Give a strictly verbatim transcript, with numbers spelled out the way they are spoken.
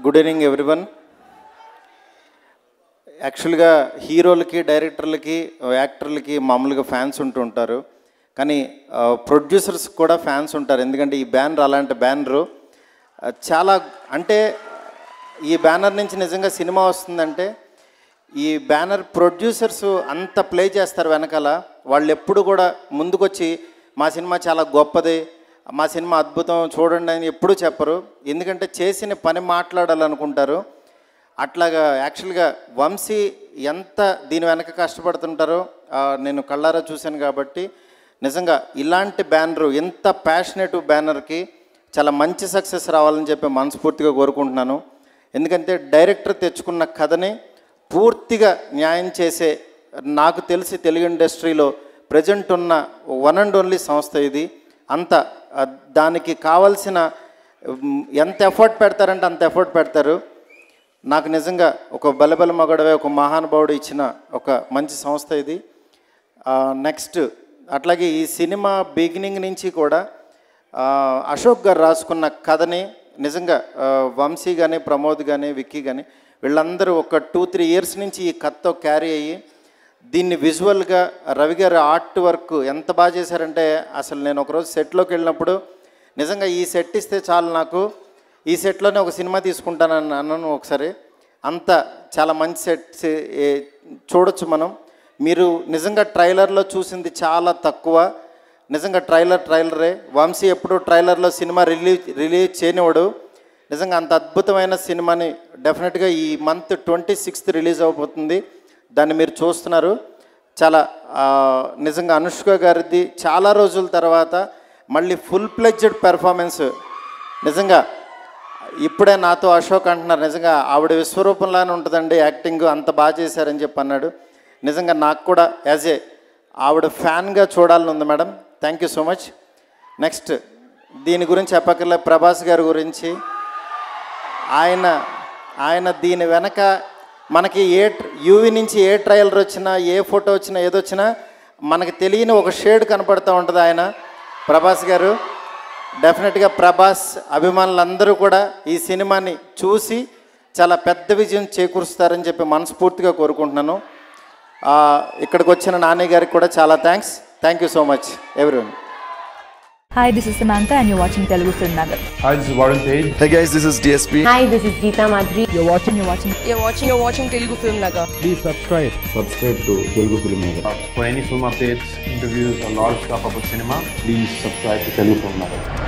Good evening everyone. యాక్చువల్గా హీరోలకి, డైరెక్టర్లకి, యాక్టర్లకి మామూలుగా ఫ్యాన్స్ ఉంటూ ఉంటారు. కానీ ప్రొడ్యూసర్స్ కూడా ఫ్యాన్స్ ఉంటారు. ఎందుకంటే ఈ బ్యానర్ అలాంటి బ్యానరు చాలా, అంటే ఈ బ్యానర్ నుంచి నిజంగా సినిమా వస్తుందంటే ఈ బ్యానర్ ప్రొడ్యూసర్స్ అంత ప్లే చేస్తారు వెనకాల. వాళ్ళు ఎప్పుడు కూడా ముందుకొచ్చి మా సినిమా చాలా గొప్పది, మా సినిమా అద్భుతం చూడండి అని ఎప్పుడూ చెప్పరు. ఎందుకంటే చేసిన పని మాట్లాడాలనుకుంటారు. అట్లాగా యాక్చువల్గా వంశీ ఎంత దీని వెనక కష్టపడుతుంటారో నేను కళ్ళారా చూశాను. కాబట్టి నిజంగా ఇలాంటి బ్యానరు, ఇంత ప్యాషనేట్ బ్యానర్కి చాలా మంచి సక్సెస్ రావాలని చెప్పి మనస్ఫూర్తిగా కోరుకుంటున్నాను. ఎందుకంటే డైరెక్టర్ తెచ్చుకున్న కథని పూర్తిగా న్యాయం చేసే, నాకు తెలిసి తెలుగు ఇండస్ట్రీలో ప్రజెంట్ ఉన్న వన్ అండ్ ఓన్లీ సంస్థ ఇది. అంత దానికి కావాల్సిన ఎంత ఎఫర్ట్ పెడతారంటే అంత ఎఫర్ట్ పెడతారు. నాకు నిజంగా ఒక బలబల మగడవే ఒక మహానుభావుడు ఇచ్చిన ఒక మంచి సంస్థ ఇది. నెక్స్ట్ అట్లాగే ఈ సినిమా బిగినింగ్ నుంచి కూడా అశోక్ గారు రాసుకున్న కథని నిజంగా వంశీ కానీ, ప్రమోద్ కానీ, విక్కీ కానీ వీళ్ళందరూ ఒక టూ త్రీ ఇయర్స్ నుంచి ఈ కథతో క్యారీ అయ్యి దీన్ని విజువల్గా రవి గారు ఆర్ట్ వర్క్ ఎంత బాగా చేశారంటే, అసలు నేను ఒకరోజు సెట్లోకి వెళ్ళినప్పుడు నిజంగా ఈ సెట్ ఇస్తే చాలు, నాకు ఈ సెట్లోనే ఒక సినిమా తీసుకుంటానని అన్నాను ఒకసారి. అంత చాలా మంచి సెట్స్ చూడొచ్చు మనం. మీరు నిజంగా ట్రైలర్లో చూసింది చాలా తక్కువ. నిజంగా ట్రైలర్ ట్రైలరే. వంశీ ఎప్పుడు ట్రైలర్లో సినిమా రిలీజ్ రిలీజ్ చేయనివాడు. నిజంగా అంత అద్భుతమైన సినిమాని డెఫినెట్గా ఈ మంత్ ట్వంటీ సిక్స్త్ రిలీజ్ అవబోతుంది. దాన్ని మీరు చూస్తున్నారు. చాలా నిజంగా అనుష్క గారిది చాలా రోజుల తర్వాత మళ్ళీ ఫుల్ ప్లెడ్జ్డ్ పెర్ఫార్మెన్స్. నిజంగా ఇప్పుడే నాతో అశోక్ అంటున్నారు, నిజంగా ఆవిడ విశ్వరూపంలానే ఉంటుందండి యాక్టింగ్, అంత బాగా చేశారని చెప్పి అన్నాడు. నిజంగా నాకు కూడా యాజ్ ఏ ఆవిడ ఫ్యాన్గా చూడాలని ఉంది madam. Thank you so much. Next దీని గురించి చెప్పక్కర్లే, ప్రభాస్ గారి గురించి. ఆయన ఆయన దీని వెనక మనకి ఏ యూవి నుంచి ఏ ట్రైలర్ వచ్చినా, ఏ ఫోటో వచ్చినా, ఏదొచ్చినా మనకి తెలియని ఒక షేడ్ కనపడుతూ ఉంటుంది ఆయన ప్రభాస్ గారు. డెఫినెట్గా ప్రభాస్ అభిమానులందరూ కూడా ఈ సినిమాని చూసి చాలా పెద్ద విజయం చేకూరుస్తారని చెప్పి మనస్ఫూర్తిగా కోరుకుంటున్నాను. ఇక్కడికి వచ్చిన నాని గారికి కూడా చాలా thanks. Thank you so much everyone. Hi, this is Samantha and you're watching Telugu Film Nagar. Hi, this is Varun Tej. Hey guys, this is D S P. Hi, this is Geeta Madri. You're watching, you're watching, you're watching, you're watching Telugu Film Nagar. Please subscribe. Subscribe to Telugu Film Nagar. Uh, for any film updates, interviews, or lot of stuff about cinema, please subscribe to Telugu Film Nagar.